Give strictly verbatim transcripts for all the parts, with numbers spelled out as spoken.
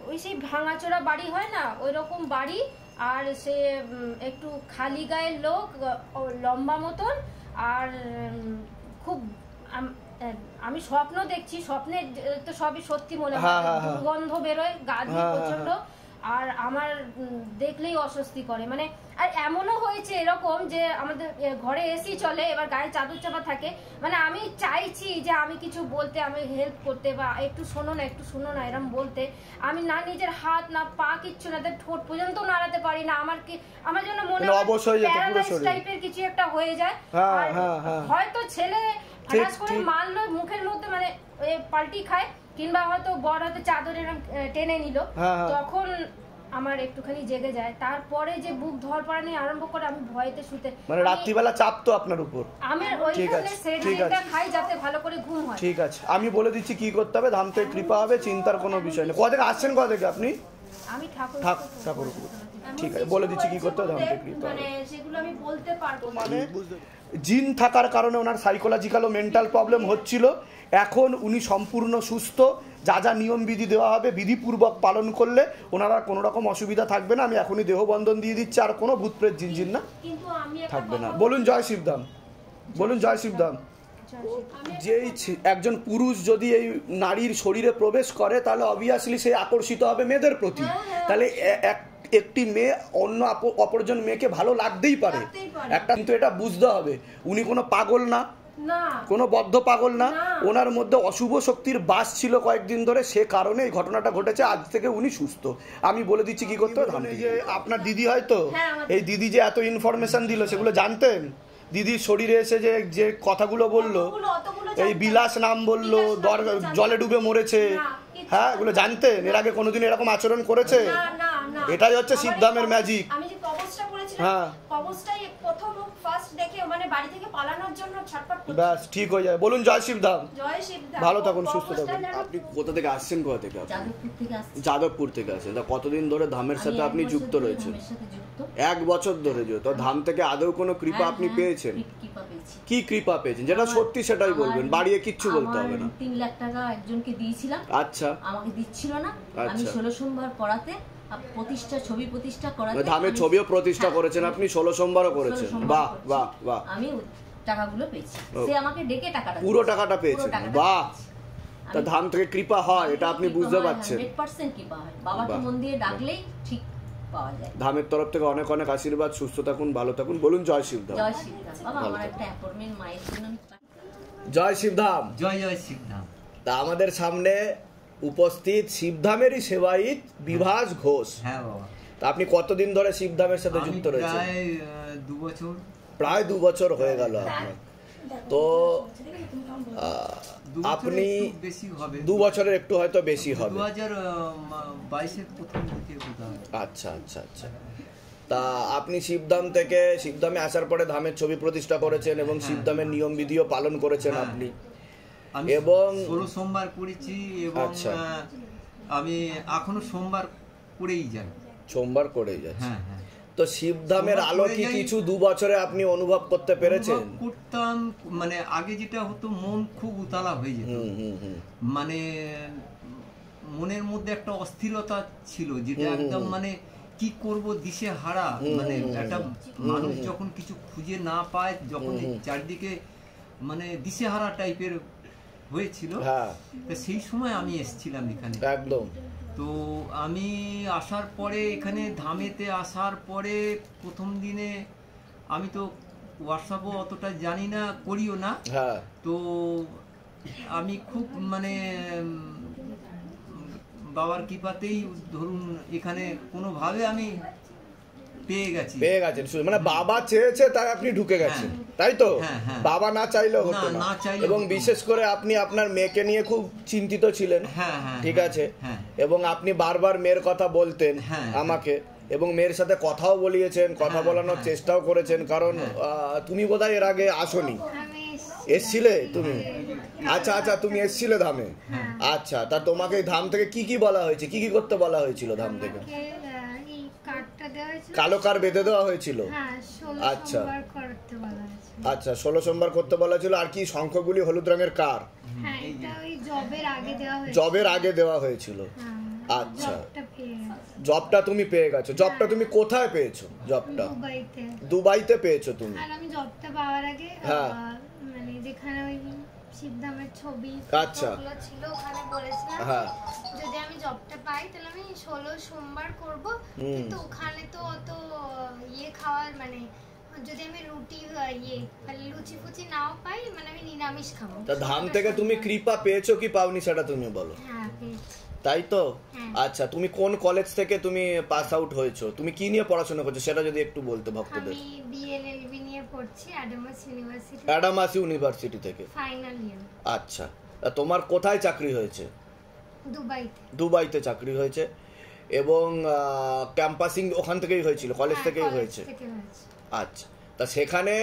ওই সেই ভাঙাচোরা বাড়ি হয় না ওই রকম বাড়ি, আর সে একটু খালি গায়ের লোক, লম্বা মতন, আর খুব আমি স্বপ্ন দেখছি, স্বপ্নে তো সবই সত্যি মনে হয়, দুর্গন্ধ বেরোয়, গা দিয়ে প্রচন্ড, আর আমার দেখলেই অস্বস্তি করে। মানে আর এমনও হয়েছে এরকম যে আমাদের ঘরে এসি চলে, এবার গায়ে চাদর চাপা থাকে, মানে আমি চাইছি যে আমি কিছু বলতে, আমি হেল্প করতে, বা একটু শোনো না একটু শোনো না এরকম বলতে, আমি না নিজের হাত না পা কিচ্ছু না, ঠোঁট পর্যন্ত নাড়াতে পারি না। আমার কি আমার জন্য মনে হয় প্যারালাইজ টাইপের কিছু একটা হয়ে যায়। হয়তো ছেলে হঠাৎ করে মারলো মুখের মধ্যে, মানে পাল্টি খায়, কিংবা হয়তো বড় হয়তো চাদর এরকম টেনে নিল, তখন আমার একটুখানি জেগে যায়। তারপরে যে বুক ধরপড়ানি আরম্ভ করে, আমি ভয়েতে শুতে, মানে রাত্রিবেলা চাপ তো আপনার উপর। আমি ওইখানে সেডটা খাই যাতে ভালো করে ঘুম হয়। ঠিক আছে, আমি বলে দিচ্ছি কি করতে হবে, ধাম থেকে কৃপা হবে, চিন্তার কোনো বিষয় নেই। কোথা থেকে আসছেন, কোথা থেকে আপনি? আমি ঠাকুর ঠাকুরপুর। ঠিক আছে, বলে দিচ্ছি কি করতে হবে, ধাম থেকে কৃপা। মানে সেগুলো আমি বলতে পারবো না। মানে জিন থাকার কারণে ওনার সাইকোলজিক্যাল ও মেন্টাল প্রবলেম হচ্ছিল, এখন উনি সম্পূর্ণ সুস্থ। যা যা নিয়ম বিধি দেওয়া হবে বিধিপূর্বক পালন করলে ওনারা কোনো রকম অসুবিধা থাকবে না। আমি এখনই দেহবন্ধন দিয়ে দিচ্ছি, আর কোনো ভূতপ্রেত জিনজিন না থাকবে না। বলুন জয় শিবধাম, বলুন জয় শিবধাম। যেই একজন পুরুষ যদি এই নারীর শরীরে প্রবেশ করে, তাহলে অবভিয়াসলি সে আকর্ষিত হবে মেয়েদের প্রতি। তাহলে এক একটি মেয়ে অন্য অপরজন মেয়েকে ভালো লাগতেই পারে একটা, কিন্তু এটা বুঝতে হবে উনি কোনো পাগল না, কোনো বদ্ধ পাগল না, ওনার মধ্যে অশুভ শক্তির বাস ছিল কয়েকদিন ধরে, সে কারণে এই ঘটনাটা ঘটেছে। আজ থেকে উনি সুস্থ। আমি বলে দিচ্ছি কি করতে হবে। যে আপনার দিদি হয়তো এই দিদি যে এত ইনফরমেশন দিল সেগুলো জানতেন? দিদির শরীরে এসে যে যে কথাগুলো বললো, এই বিলাস নাম বললো, জলে ডুবে মরেছে, হ্যাঁ এগুলো জানতেন? এর আগে কোনোদিন এরকম আচরণ করেছে? এটাই হচ্ছে শিবধামের ম্যাজিক। আমি যে কবচটা করেছিলাম, হ্যাঁ কবচটাই প্রথম ফার্স্ট দেখে মানে বাড়ি থেকে পালানোর জন্য ছটফট করছি। বাস ঠিক হয়ে যায়। বলুন জয় শিবধাম। জয় শিবধাম। ভালো থাকুন, সুস্থ থাকুন। আপনি কোথা থেকে আসছেন? কোথা থেকে? যাদবপুর থেকে আসছি। যাদবপুর থেকে আসেন। তা কতদিন ধরে ধামের সাথে আপনি যুক্ত রয়েছেন? এক বছর ধরে যুক্ত। তো ধাম থেকে আদৌ কোনো কৃপা আপনি পেয়েছেন? কি কৃপা পেয়েছেন? যেটা সত্যি সেটাই বলবেন, বাড়িয়ে কিচ্ছু বলতে হবে না। তিন লাখ টাকা একজনকে দিয়েছিলাম, আচ্ছা আমাকে দিচ্ছিল না। আমি ষোলো সোমবার পড়াতে প্রতিষ্ঠা ছবি প্রতিষ্ঠা করাতে, ধামের ছবিও প্রতিষ্ঠা করেছেন আপনি, ষোলো সোমবারও করেছেন। বাহ বাহ বাহ। আমি টাকাগুলো পেয়েছি, সে আমাকে ডেকে টাকাটা, পুরো টাকাটা পেয়েছেন। বাহ। তা ধাম থেকে কৃপা হয়, এটা আপনি বুঝতে পারছেন। একশো পার্সেন্ট কৃপা হয়। বাবাকে মন দিয়ে ডাকলেই ঠিক পাওয়া যায়। ধামের তরফ থেকে অনেক অনেক আশীর্বাদ। সুস্থ থাকুন, ভালো থাকুন। বলুন জয় শিবধাম। জয় শিবধাম। বাবা আমার একটা অ্যাপয়েন্টমেন্ট মায়ের জন্য। জয় শিবধাম। জয় জয় শিবধাম। তা আমাদের সামনে উপস্থিত শিবধামেরই সেবায়িত বিভাস ঘোষ। হ্যাঁ বাবা। তা আপনি কতদিন ধরে শিবধামের সাথে যুক্ত রয়েছেন? প্রায় দু বছর। প্রায় দু বছর হয়ে গেল আপনার। তো আপনি দু বছরের একটু হয়তো বেশি হবে। দু হাজার বাইশের প্রথম দিকে। আচ্ছা আচ্ছা আচ্ছা। তা আপনি শিবধাম থেকে, শিবধামে আসার পরে ধামের ছবি প্রতিষ্ঠা করেছেন এবং শিবধামের নিয়ম বিধিও পালন করেছেন আপনি। এবং ষোলো সোমবার করেছি এবং আমি এখনো সোমবার করেই যাই। সোমবার করেই যাচ্ছি। হ্যাঁ হ্যাঁ। তো শিবধামের আলো কি কিছু দু বছরে আপনি অনুভব করতে পেরেছেন? করতাম, মানে আগে যেটা হতো মন খুব উতালা হয়ে যেত, মানে মনের মধ্যে একটা অস্থিরতা ছিল, যেটা একদম মানে কি করব দিশে হারা। মানে একটা মানুষ যখন কিছু খুঁজে না পায়, যখন চারদিকে মানে দিশে হারা টাইপের হয়েছিল, সেই সময় আমি এসেছিলাম এখানে একদম। তো আমি আসার পরে, এখানে ধামেতে আসার পরে প্রথম দিনে আমি তো হোয়াটসঅ্যাপও অতটা জানি না, করিও না। তো আমি খুব মানে বাবার কৃপাতেই ধরুন এখানে কোনোভাবে আমি পেয়ে গেছি। পেয়ে গেছেন, মানে বাবা চেয়েছে তাই আপনি ঢুকে গেছেন, তাই তো? বাবা না চাইলেও হতো না। এবং বিশেষ করে আপনি আপনার মেয়েকে নিয়ে খুব চিন্তিত ছিলেন, ঠিক আছে? এবং আপনি বারবার মেয়ের কথা বলতেন আমাকে, এবং মেয়ের সাথে কথাও বলিয়েছেন, কথা বলানোর চেষ্টাও করেছেন। কারণ তুমি বোধহয় এর আগে আসোনি, এসছিলে তুমি? আচ্ছা আচ্ছা, তুমি এসছিলে ধামে। আচ্ছা, তা তোমাকে ধাম থেকে কি কি বলা হয়েছে, কি কি করতে বলা হয়েছিল ধাম থেকে? কালো কার বেঁধে দেওয়া হয়েছিল। আচ্ছা আচ্ছা, ষোলো সোমবার করতে বলা ছিল। আর কি শঙ্খগুলি হলুদ রঙের কার? জবের আগে দেওয়া হয়েছিল। আচ্ছা, জবটা তুমি পেয়ে গেছো। জবটা তুমি কোথায় পেয়েছো? জবটা দুবাইতে। দুবাইতে পেয়েছো তুমি? আর আমি জবটা পাওয়ার আগে হ্যাঁ মানে যেখানে ওই শিবধামের ছবি আচ্ছা ছিল ওখানে বলেছিলাম হ্যাঁ যদি আমি জবটা পাই তাহলে আমি ষোলো সোমবার করব, কিন্তু ওখানে তো অত ইয়ে খাওয়ার মানে যদি আমি রুটি ইয়ে লুচি ফুচি নাও পাই মানে আমি নিরামিষ খাবো। তা ধাম থেকে তুমি কৃপা পেয়েছো কি পাওনি সেটা তুমি বলো। হ্যাঁ পেয়েছি। তাই তো? হ্যাঁ। আচ্ছা, তুমি কোন কলেজ থেকে তুমি পাস আউট হয়েছো? তুমি কি নিয়ে পড়াশোনা করছো সেটা যদি একটু বলতে ভক্তদের। আমি বিএলএলবি নিয়ে পড়ছি অ্যাডামাস ইউনিভার্সিটি। অ্যাডামাস ইউনিভার্সিটি থেকে ফাইনাল ইয়ার। আচ্ছা, তা তোমার কোথায় চাকরি হয়েছে? দুবাইতে। দুবাইতে চাকরি হয়েছে এবং ক্যাম্পাসিং ওখান থেকেই হয়েছিল, কলেজ থেকেই হয়েছে। আচ্ছা, তা সেখানে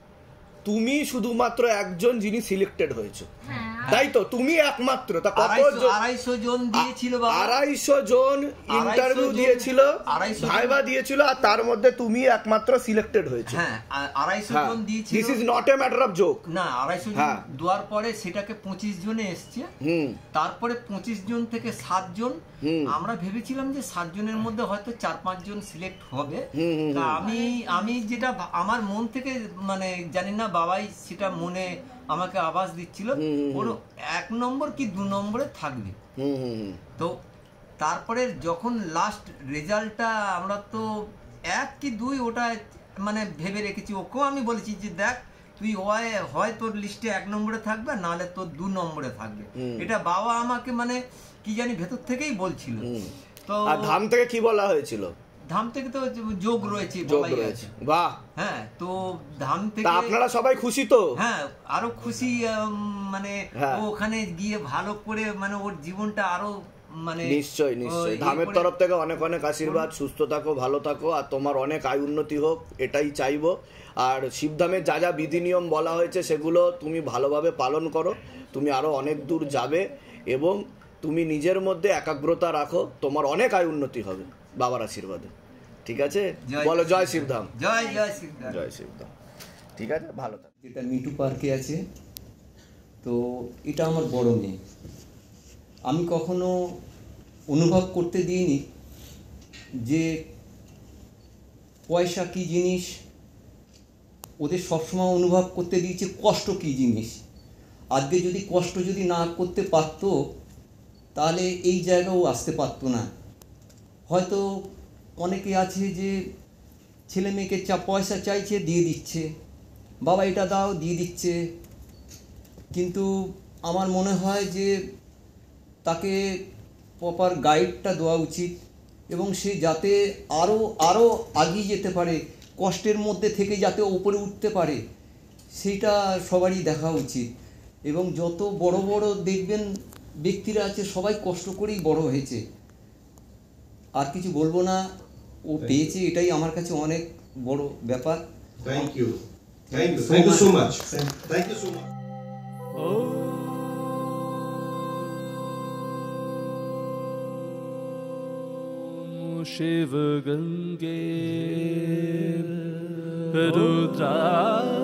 তুমি শুধুমাত্র একজন যিনি সিলেক্টেড হয়েছো, তাই তো? তুমি একমাত্র। তা কত আড়াইশো জন দিয়েছিল বাবা, আড়াইশো জন ইন্টারভিউ দিয়েছিল, ভাইভা দিয়েছিল, আর তার মধ্যে তুমি একমাত্র সিলেক্টেড হয়েছো। হ্যাঁ, আড়াইশো জন দিয়েছিল। This is not a matter of joke. না, আড়াইশো জন দেওয়ার পরে সেটাকে পঁচিশ জনে এসছে। তারপরে পঁচিশ জন থেকে সাত জন, আমরা ভেবেছিলাম যে সাত জনের মধ্যে হয়তো চার পাঁচ জন সিলেক্ট হবে। তা আমি আমি যেটা আমার মন থেকে মানে জানি না বাবাই সেটা মনে আমাকে আভাস দিচ্ছিল ওর এক নম্বর কি দু নম্বরে থাকবে। তো তারপরে যখন লাস্ট রেজাল্টটা আমরা তো এক কি দুই ওটা মানে ভেবে রেখেছি, ওকেও আমি বলেছি যে দেখ তুই হয় তোর লিস্টে এক নম্বরে থাকবে, নাহলে তোর দু নম্বরে থাকবে। এটা বাবা আমাকে মানে কি জানি ভেতর থেকেই বলছিল। তো ধাম থেকে কি বলা হয়েছিল? ধাম থেকে তো যোগ রয়েছে, বলাই আছে। বাহ। হ্যাঁ, তো ধাম থেকে আপনারা সবাই খুশি তো? হ্যাঁ, আরো খুশি। মানে ওখানে গিয়ে ভালো করে মানে ওর জীবনটা আরো মানে নিশ্চয় নিশ্চয় ধামের তরফ থেকে অনেক অনেক আশীর্বাদ। সুস্থ থাকো, ভালো থাকো, আর তোমার অনেক আয় উন্নতি হোক, এটাই চাইবো। আর শিবধামের যা যা বিধি নিয়ম বলা হয়েছে সেগুলো তুমি ভালোভাবে পালন করো, তুমি আরো অনেক দূর যাবে এবং তুমি নিজের মধ্যে একাগ্রতা রাখো, তোমার অনেক আয় উন্নতি হবে বাবার আশীর্বাদে। ঠিক আছে, বলো জয় শিবধাম। জয় জয় শিবধাম। জয় শিবধাম। ঠিক আছে, ভালো থাকো। যেটা মিটু পার্কে আছে, তো এটা আমার বড় মেয়ে। আমি কখনো অনুভব করতে দিইনি যে পয়সা কি জিনিস, ওদের সবসময় অনুভব করতে দিয়েছে কষ্ট কি জিনিস। আজকে যদি কষ্ট যদি না করতে পারতো তাহলে এই জায়গাও আসতে পারতো না। হয়তো অনেকে আছে যে ছেলে মেয়েকে চা পয়সা চাইছে, দিয়ে দিচ্ছে, বাবা এটা দাও, দিয়ে দিচ্ছে, কিন্তু আমার মনে হয় যে তাকে প্রপার গাইডটা দেওয়া উচিত এবং সে যাতে আরও আরও এগিয়ে যেতে পারে, কষ্টের মধ্যে থেকে যাতে উপরে উঠতে পারে, সেইটা সবারই দেখা উচিত। এবং যত বড় বড় দেখবেন ব্যক্তিরা আছে সবাই কষ্ট করেই বড় হয়েছে। আর কিছু বলবো না, ও পেয়েছে, এটাই আমার কাছে অনেক বড় ব্যাপার। Thank you thank you thank you so much thank you so much. Shiv Gange Rudra